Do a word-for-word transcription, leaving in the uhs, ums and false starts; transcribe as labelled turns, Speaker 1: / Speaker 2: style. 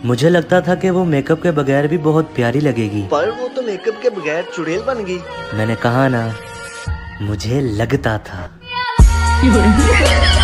Speaker 1: मुझे लगता था कि वो मेकअप के बगैर भी बहुत प्यारी लगेगी,
Speaker 2: पर वो तो मेकअप के बगैर चुड़ैल बन गई।
Speaker 1: मैंने कहा ना, मुझे लगता था।